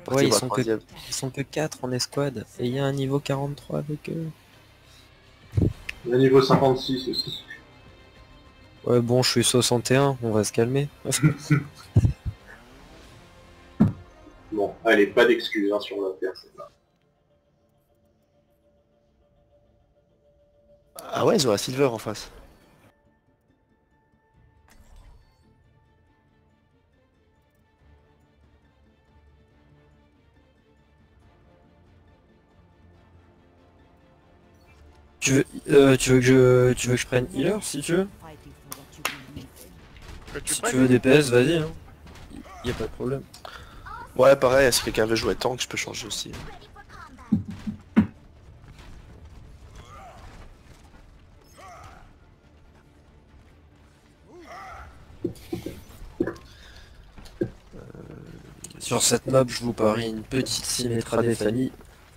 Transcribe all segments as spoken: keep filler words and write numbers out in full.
Ouais, ils sont, que, ils sont que quatre en escouade. Et il y a un niveau quarante-trois avec eux. Le niveau cinquante-six aussi. Ouais, bon, je suis soixante et un, on va se calmer. Bon, allez, pas d'excuses hein, sur la terre, c'est là. Ah ouais, ils ont un silver en face. Tu veux, euh, tu veux que je, tu veux que je prenne healer si tu veux. Tu Si tu veux des P S, vas-y. Hein. Y a pas de problème. Ouais, pareil, si quelqu'un veut jouer tank, je peux changer aussi. Sur cette map, je vous parie une petite Symmetra des familles.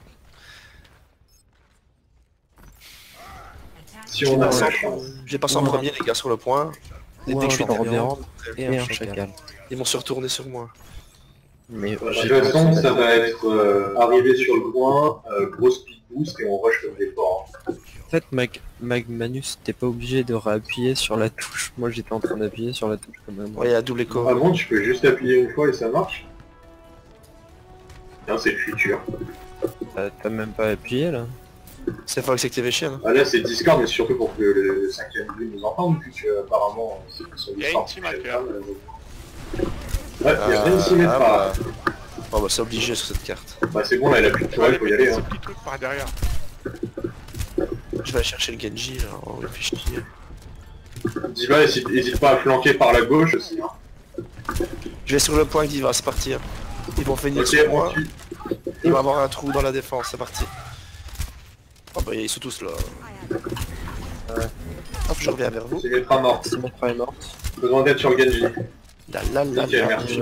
Si on a ça, J'ai passé en premier les gars sur le point. Et dès que je suis derrière, et un chacal. ils vont se retourner sur moi. Mais de toute façon, ça va être euh, arrivé sur le point, euh, gros speed boost et on rush comme des forts. Hein. En fait, Mag, Mag Manus, t'es pas obligé de réappuyer sur la touche. Moi, j'étais en train d'appuyer sur la touche quand même. Ouais, il y a double écho. Ah bon, tu peux juste appuyer une fois et ça marche? Tiens, c'est le futur. T'as même pas appuyé là? C'est Fox Activation. Hein. Ah là, c'est Discord, mais surtout pour que le, le cinquième but nous entende, puisque apparemment, c'est son Il y a une team hacker. Ouais, il y a rien de s'y mettre ah, pas. bah... Oh bah c'est obligé sur cette carte. Bah c'est bon, là, il a plus de tourelle, faut y aller. Ce Hein. petit truc par derrière. Je vais aller chercher le Genji là, on réfléchit. Diva, hésite pas à flanquer par la gauche aussi. Hein. Je vais sur le point avec Diva, c'est parti. Hein. Ils vont finir Ok, sur moi. on tue. Il va avoir un trou dans la défense, c'est parti. Oh bah ils sont tous là. Ouais. Hop, je reviens vers vous. C'est Symmetra morte. Symmetra est morte. Besoin d'être sur le Genji. Là, là, là, Ok, là. merci.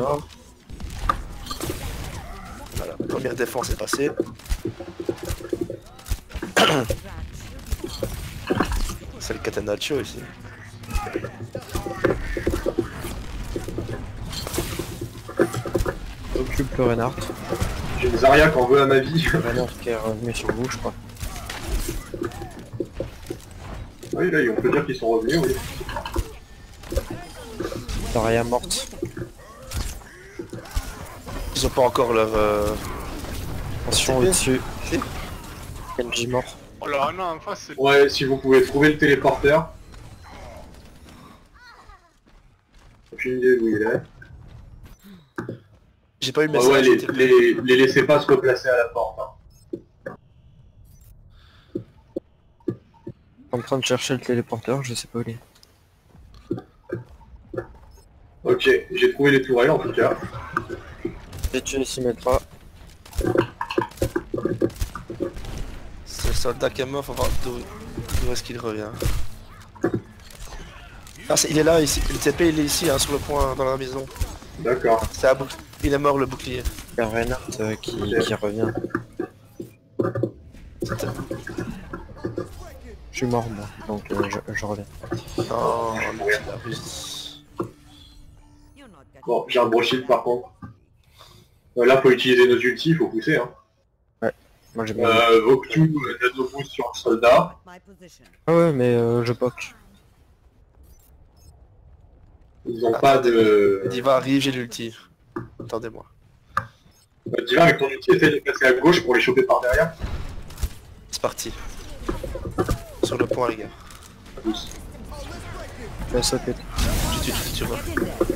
Voilà, première défense est passée. C'est le Catenaccio ici. Occupe le Reinhardt. J'ai une Zarya qui en veut à ma vie. Reinhardt qui est revenu sur vous, je crois. Oui, là, on peut dire qu'ils sont revenus, oui. Zarya morte. Ils ont pas encore leur... Euh... Attention au-dessus. Genji mort. Oh là, non, en face, c'est... Ouais, si vous pouvez trouver le téléporteur. Aucune idée d'où il est. J'ai pas eu le Ouais, message. ouais, les, les, les laissez pas se replacer à la porte. Hein. En train de chercher le téléporteur, je sais pas où il est. Ok, j'ai trouvé les tourelles en tout cas. J'ai tué Symmetra. C'est le soldat qui est mort, faut voir d'où d'où est-ce qu'il revient. Ah, est, il est là, ici. Le T P il est ici, hein, sur le point, dans la maison. D'accord. C'est un bouc... Il est mort le bouclier. Il y a Reinhardt euh, qui, Ok. qui revient. Je suis mort moi, donc euh, je, je reviens. Non, non, c'est la Russie. Bon, j'ai un brochet par contre. Euh, là, faut utiliser nos ultis, faut pousser. Hein. Moi j'ai mis... Euh, Voktu, euh, Nano boost sur le soldat. Ah ouais, mais euh, je poke. Ils ont pas de... Diva arrive, j'ai l'ulti. Attendez-moi. Euh, Diva, avec ton ulti, essaye de passer à gauche pour les choper par derrière. C'est parti. Sur le point, les gars. Pousse. Je vais sauter. J'ai tué tout sur moi.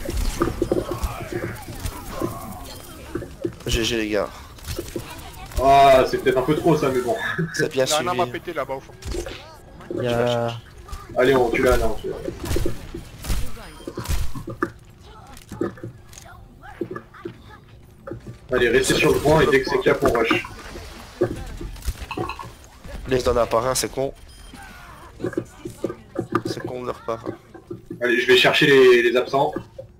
G G, les gars. Ah, c'est peut-être un peu trop ça, mais bon. C'est bien Il y a un suivi. arme à péter là-bas au fond. Il y a... Allez, on tue là, là, on tue là. Allez, restez sur le point et dès que c'est cap, on rush. Laisse dans un par un, c'est con. C'est con de leur part. Allez, je vais chercher les, les absents.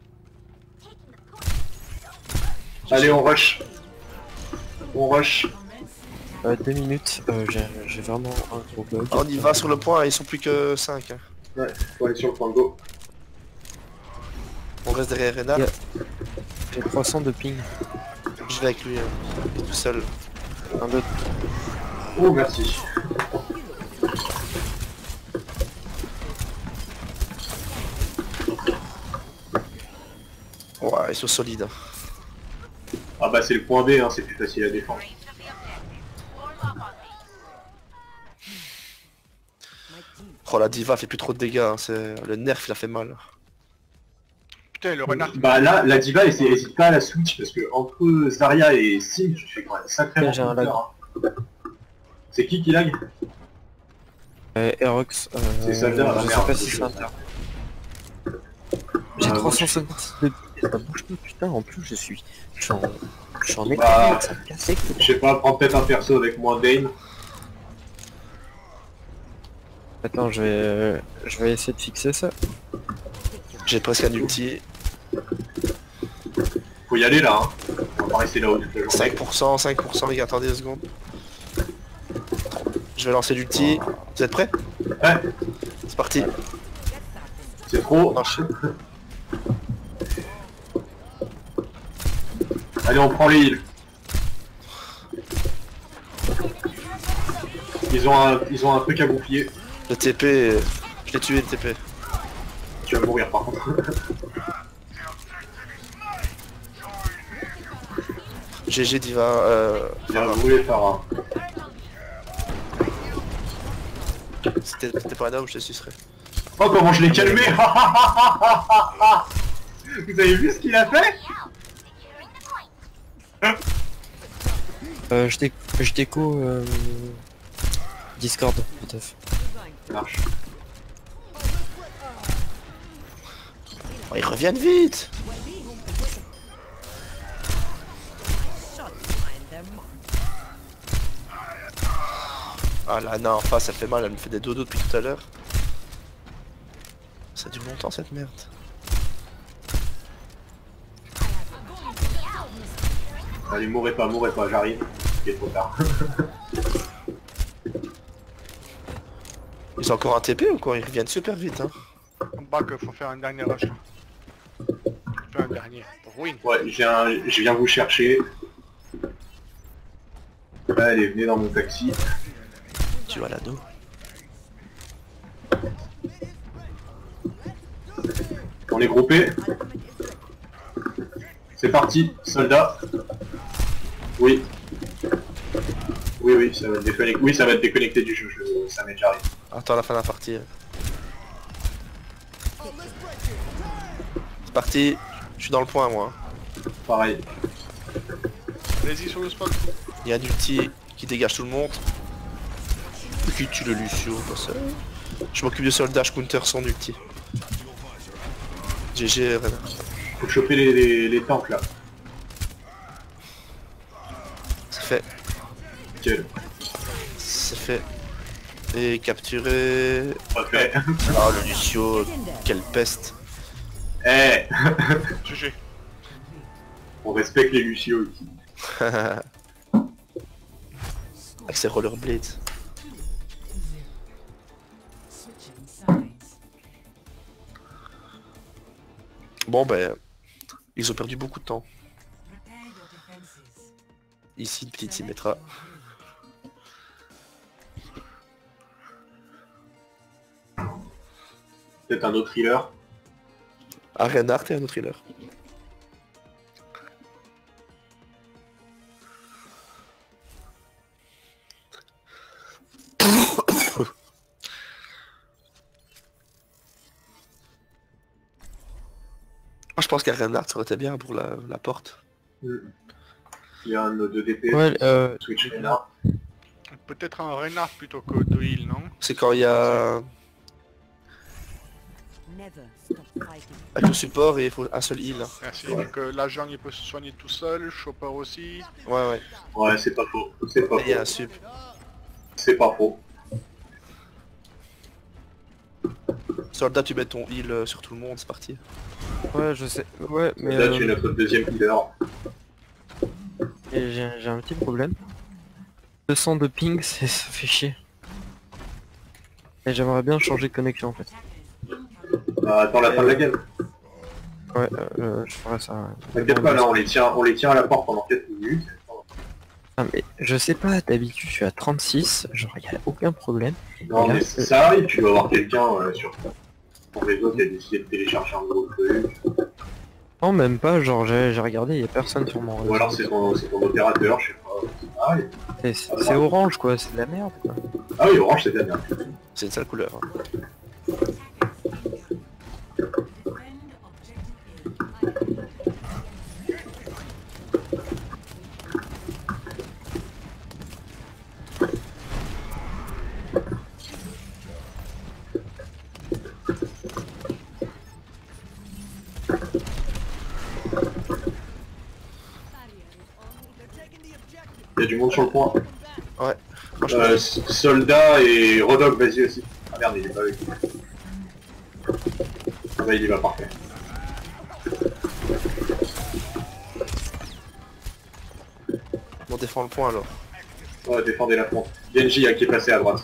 Allez, on rush. On rush. Euh, deux minutes, euh, j'ai vraiment un gros bug. On y va sur le point, ils sont plus que cinq. Hein. Ouais, faut aller sur le point de go. On reste derrière Renard. Yeah. J'ai trois cents de ping. Je vais avec lui, hein. Il est tout seul. Un autre. Oh, merci. Ouais, ils sont solides. Hein. Ah bah c'est le point B, hein, c'est plus facile à défendre. Oh la diva fait plus trop de dégâts, hein. C'est... le nerf il a fait mal. Putain, le renard. Bah là, la diva, elle hésite pas à la switch, parce que entre Zarya et Sim, tu fais quand même sacrément J'ai un peur, hein. C'est qui qui lag? Euh, Aerox, euh, C'est Soldat, je sais merde, pas si je- c'est inter. J'ai Ah, trois cent cinquante de ça bouge pas, putain, en plus je suis... Je suis en... Je suis en Bah, état, ça me cassait. Je sais pas, prends peut-être un perso avec moins Dane. Attends, je vais... euh, je vais essayer de fixer ça. J'ai presque un ulti. Faut y aller là, hein. On va pas rester là-haut toute la journée. cinq pour cent, cinq pour cent les gars, attendez deux secondes. Je vais lancer l'ulti. Vous êtes prêts? Ouais, C'est parti. c'est trop. Non, je- Allez, on prend les heals. Ils ont un, ils ont un truc à bouclier. Le T P, je l'ai tué le T P. Tu vas mourir par contre. G G Diva, euh... Bien joué, Farah. C'était c'était pas un homme, je te sucerais. Oh, comment je l'ai calmé. Vous avez vu ce qu'il a fait? Euh, je déco... Je déco... Euh... Discord, peut-être. Ça marche. Oh, ils reviennent vite. Ah là, non, en face, elle fait mal, elle me fait des dodos depuis tout à l'heure. Ça dure longtemps cette merde. Allez, mourrez pas, mourrez pas, j'arrive. Il est trop tard. Ils ont encore un T P ou quoi? Ils reviennent super vite, hein. On back, faut faire un dernier rush. là. Faut un dernier. Pour win. Ouais, j'ai un... je viens vous chercher. Allez, venez dans mon taxi. Tu vois l'ado. On est groupé. C'est parti, soldat. Oui. Oui, oui, ça va être déconnecté. Oui, ça va être déconnecté du jeu, je... ça m'est déjà arrivé. Attends la fin de la partie. C'est parti. Je suis dans le point moi. Pareil. Vas-y sur le spot. Il y a un ulti qui dégage tout le monde. Qui tue le Lucio, quoi, ça. Je m'occupe de soldat, je counter son ulti. G G, Renard. Faut choper les, les, les tanks là. C'est fait. Nickel. C'est fait. Et capturé. Parfait. Ah le Lucio, quelle peste. Eh G G. On respecte les Lucio ici. Avec ses rollerblades. Bon ben, ils ont perdu beaucoup de temps. Ici une petite Symmetra. Peut-être un autre healer. Un Reinhardt et un autre healer. Moi je pense qu'un Reinhardt ça aurait été bien pour la, la porte. Mm. Il y a un de D P. Ouais, euh... Switch Renard. Peut-être un renard plutôt que de heal, non? C'est quand il y a... Avec le support et il faut un seul heal. Merci. Donc euh, l'agent il peut se soigner tout seul, Chopper aussi. Ouais ouais. Ouais, c'est pas faux. C'est pas Et il y a faux. un sup. C'est pas faux. Soldat tu mets ton heal euh, sur tout le monde, c'est parti. Ouais, je sais. Ouais, mais... Là, euh, tu es notre deuxième healer. et J'ai j'ai un petit problème. deux cents de ping, c'est- ça fait chier. Et j'aimerais bien changer de connexion en fait. Bah, attends la fin de la game. Ouais, euh, je ferais ça. Ouais. T'inquiète pas, là on les tient, on les tient à la porte pendant quatre minutes. Ah, mais je sais pas, d'habitude je suis à trente-six, genre y a aucun problème. Non Et là, mais euh, ça arrive, tu dois avoir quelqu'un euh, sur ton réseau qui a décidé de télécharger un nouveau truc. Non, même pas, genre j'ai j'ai regardé, y a personne sur mon réseau. Ou alors c'est ton, c'est ton opérateur, je sais pas. Ah oui, Et C'est c'est orange quoi, c'est de la merde quoi. ah oui, Orange c'est bien bien. C'est une sale couleur. Hein. Il y a du monde sur le point. Ouais. Moi, je Euh, Soldat et Rodog, vas-y aussi. Ah merde, il est pas avec. Ah bah il y va, parfait. On défend le point alors. Ouais, défendez la fronte. Genji qui est passé à droite.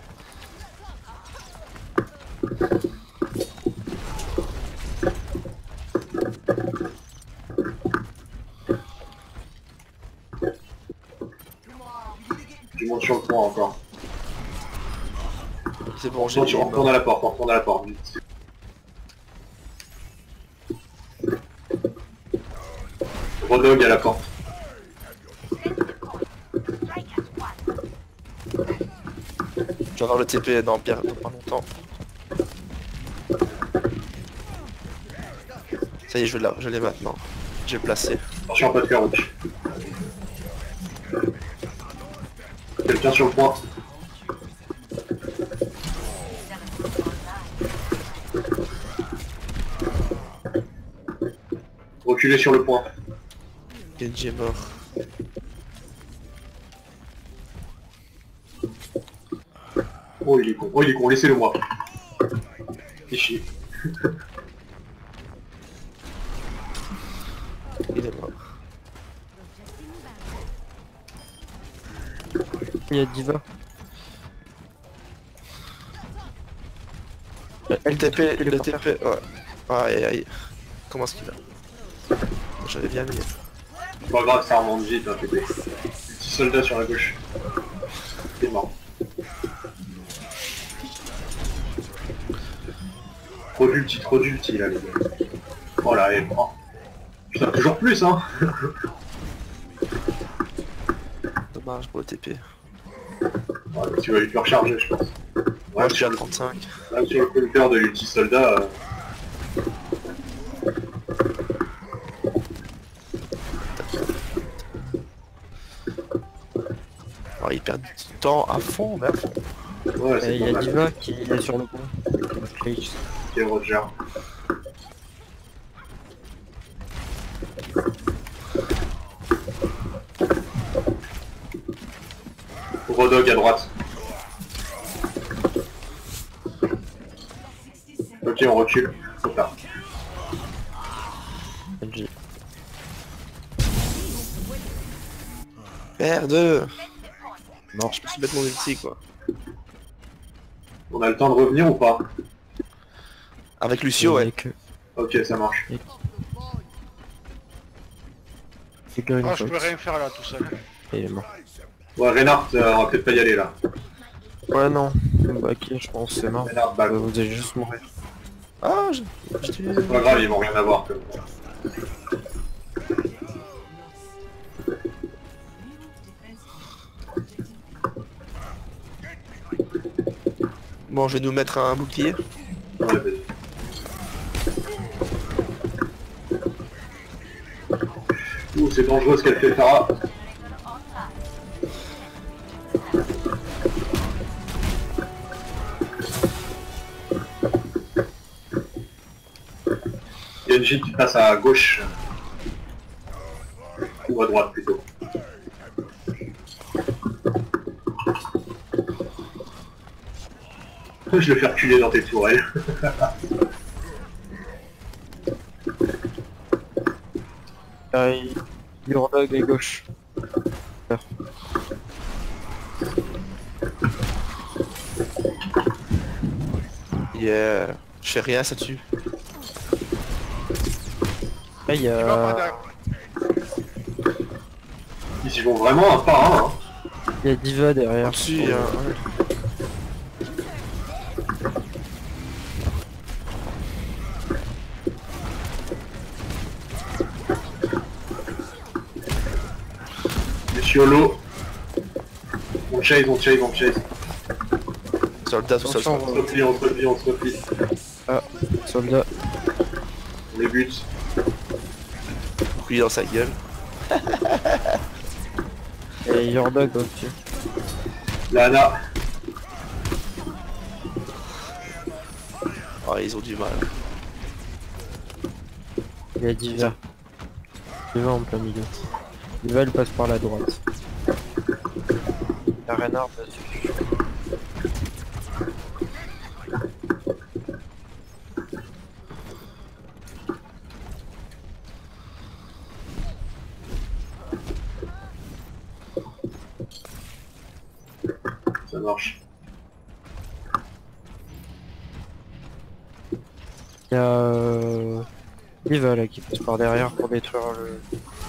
Du monde sur le point encore. C'est bon, On j'ai retourne, on retourne à la porte, on retourne à la porte, vite. Rodog à la porte. Je vais avoir le T P dans, bien, dans pas longtemps. Ça y est, je l'ai je l'ai maintenant. J'ai placé. Attention, pas de carouche. Quelqu'un sur le point. Reculez sur le point. Genji est mort. Oh il est con, oh il est con, laissez-le moi. C'est chier. Il est mort. Il y a Diva. Le T P, le T P, ouais. Aïe aïe aïe. Comment est-ce qu'il a? J'avais bien mis. C'est pas grave, ça remonte vite, hein, T P. Petit soldat sur la gauche. C'est mort. Trop d'ulti, trop d'ulti là les gars. Oh là, et oh. Putain, toujours plus hein. Dommage pour le T P. Ouais, tu vas lui faire recharger je pense. Ouais, Ouais, je suis à trente-cinq. là, sur le compteur de l'ulti soldat. Euh... Oh, il perd du temps à fond, mais à fond. Ouais, Et c'est il pas y a mal. Diva qui est sur le pont. Cage. Ok, Roger. Rodog à droite. Ok, on recule. Trop tard. Genji. Merde! Mort. Je me suis mettre mon ulti quoi. On a le temps de revenir ou pas? Avec Lucio, ouais. Que... Ok, ça marche. C'est que une Ah, je peux fox. rien faire là tout seul. Et il est mort. Ouais, Reinhardt, euh, on va peut-être pas y aller là. Ouais non. Bah qui je pense c'est mort. Reinhardt, Euh, balle. Vous allez juste mourir. Ah, je... je t'ai- C'est pas grave, ils vont rien avoir. Comme ça. Bon, je vais nous mettre un bouclier. Ouais, vas-y. Ouh, c'est dangereux ce qu'elle fait, Farah. Genji qui passe à gauche. Ou à droite plutôt. Je le fais reculer dans tes tourelles. Ah, il... Yordog à gauche. Yeah. Je fais rien, ça tue. Après il y Il va par a... derrière. Ils y vont vraiment un par un. Hein. Il y a Diva derrière. Si, euh, ouais. Les chiolos. On chase, on chase, on chase. Soldat tout seul. Attention, On se replie, on se replie, on se replie. Soldat. On les bute. Lui dans sa gueule. Et Yordog au-dessus. Lana. Ah, ils ont du mal. Il y a Diva. Diva en plein milieu. Diva elle passe par la droite. La Reinhardt dessus. Ça marche. Il y a euh... Diva là qui passe par derrière pour détruire le...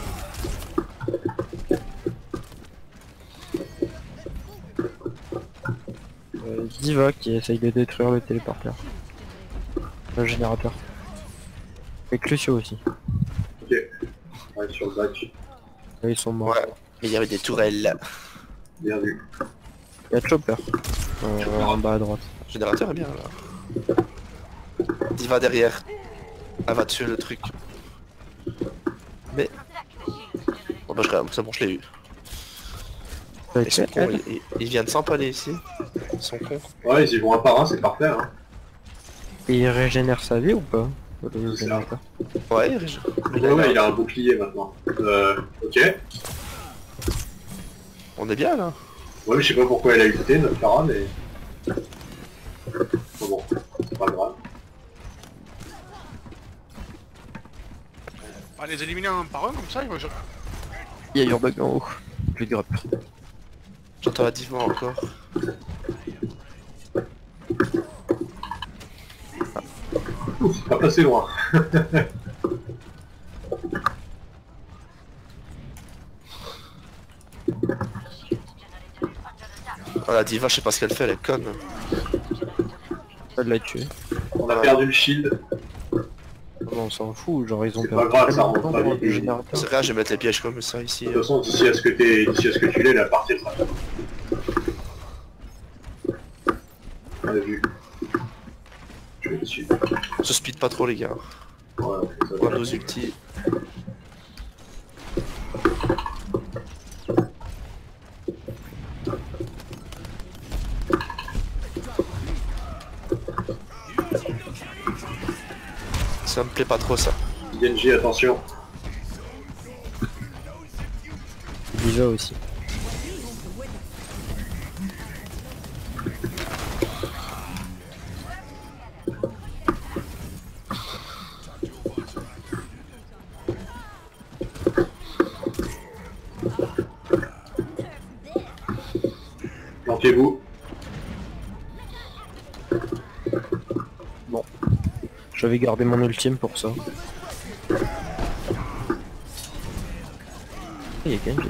Euh, Diva qui essaye de détruire le téléporteur. Le générateur. Avec Lucio aussi. Ok. Ouais, sur le bac. Là, ils sont morts. Ouais. Mais il y avait des tourelles. Bien vu. Il y a Chopper. Euh, en bas à droite. Le générateur est bien là. Il va derrière. Elle va tuer le truc. Mais... Bon bah je c'est bon, je l'ai eu. Ça va Ils être sont fait, cons, elle. ils, ils- ils viennent s'empaler ici. Ils sont cons. Ouais, ils y vont un par un, c'est parfait. Hein. Et il régénère sa vie ou pas? Le C'est générateur. Ouais, je- Ouais, ouais, il a un bouclier maintenant. Euh, ok. on est bien là. Ouais, mais je sais pas pourquoi elle a écouté notre Farah, mais... Bon, bon, c'est pas grave. On va les éliminer un par un comme ça, il va... Il y a Yordog en haut. Je grappe. J'entends la diva encore. Ouh, c'est pas passé loin. Ah, la diva, je sais pas ce qu'elle fait, elle est conne. Ça l'a tué. On a perdu le shield. On s'en fout, genre ils ont C'est perdu pas grave, tellement ça de remonte temps pas pour vite. le générateur. C'est vrai, je vais mettre les pièges comme ça ici. De toute façon, d'ici à ce que t'es, d'ici à ce que tu l'aies, la partie sera. On a vu. Je vais dessus. On se speed pas trop les gars. Ouais, ça On a va. nos ultis. Ça me plaît pas trop ça. Genji, attention. Diva aussi. Planquez-vous. Bon. J'avais gardé mon ultime pour ça. Il y a Genji.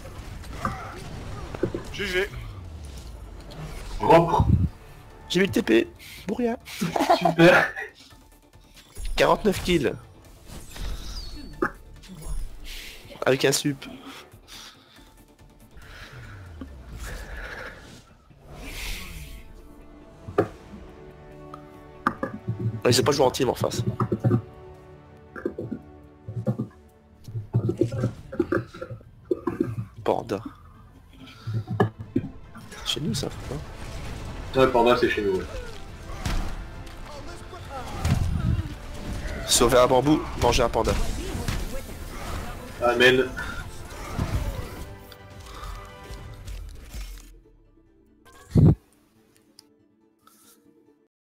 G G. Propre. J'ai mis le T P. Pour rien. Super. quarante-neuf kills. Avec un sup. Ah, ils ont pas joué en team en face. Panda. Chez nous ça, hein. Ouais, Panda, c'est chez nous. Ouais. Sauver un bambou, manger un panda. Amen.